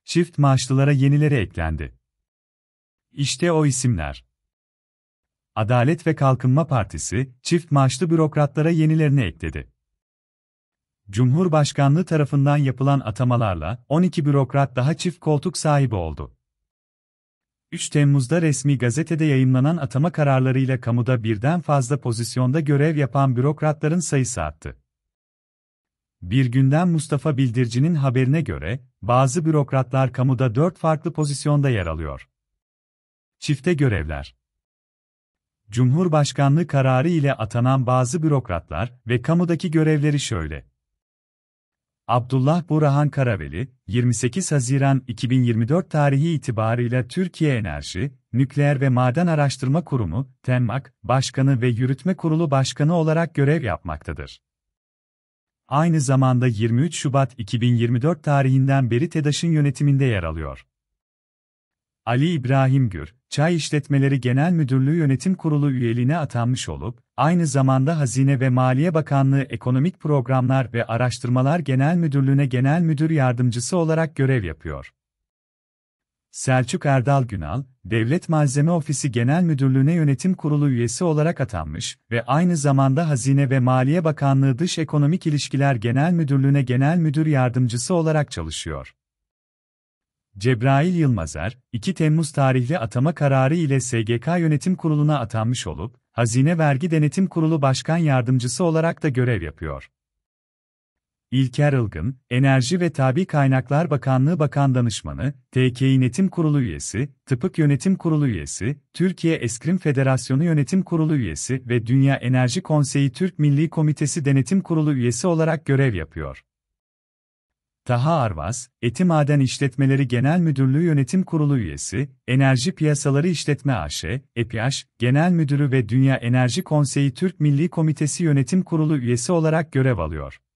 çift maaşlılara yenileri eklendi. İşte o isimler. Adalet ve Kalkınma Partisi, çift maaşlı bürokratlara yenilerini ekledi. Cumhurbaşkanlığı tarafından yapılan atamalarla 12 bürokrat daha çift koltuk sahibi oldu. 3 Temmuz'da resmi gazetede yayımlanan atama kararlarıyla kamuda birden fazla pozisyonda görev yapan bürokratların sayısı arttı. Bir Günden Mustafa Bildirici'nin haberine göre, bazı bürokratlar kamuda 4 farklı pozisyonda yer alıyor. Çifte görevler. Cumhurbaşkanlığı kararı ile atanan bazı bürokratlar ve kamudaki görevleri şöyle. Abdullah Burhan Karaveli, 28 Haziran 2024 tarihi itibarıyla Türkiye Enerji, Nükleer ve Maden Araştırma Kurumu, TEMMAK, Başkanı ve Yürütme Kurulu Başkanı olarak görev yapmaktadır. Aynı zamanda 23 Şubat 2024 tarihinden beri TEDAŞ'ın yönetiminde yer alıyor. Ali İbrahim Gür, Çay İşletmeleri Genel Müdürlüğü Yönetim Kurulu üyeliğine atanmış olup, aynı zamanda Hazine ve Maliye Bakanlığı Ekonomik Programlar ve Araştırmalar Genel Müdürlüğü'ne Genel Müdür Yardımcısı olarak görev yapıyor. Selçuk Erdal Günal, Devlet Malzeme Ofisi Genel Müdürlüğü'ne Yönetim Kurulu üyesi olarak atanmış ve aynı zamanda Hazine ve Maliye Bakanlığı Dış Ekonomik İlişkiler Genel Müdürlüğü'ne Genel Müdür Yardımcısı olarak çalışıyor. Cebrail Yılmazer, 2 Temmuz tarihli atama kararı ile SGK Yönetim Kurulu'na atanmış olup, Hazine Vergi Denetim Kurulu Başkan Yardımcısı olarak da görev yapıyor. İlker Ilgın, Enerji ve Tabii Kaynaklar Bakanlığı Bakan Danışmanı, TK Yönetim Kurulu üyesi, TİPİK Yönetim Kurulu üyesi, Türkiye Eskrim Federasyonu Yönetim Kurulu üyesi ve Dünya Enerji Konseyi Türk Milli Komitesi Denetim Kurulu üyesi olarak görev yapıyor. Taha Arvaz, Eti Maden İşletmeleri Genel Müdürlüğü Yönetim Kurulu üyesi, Enerji Piyasaları İşletme AŞ, EPİAŞ, Genel Müdürü ve Dünya Enerji Konseyi Türk Milli Komitesi Yönetim Kurulu üyesi olarak görev alıyor.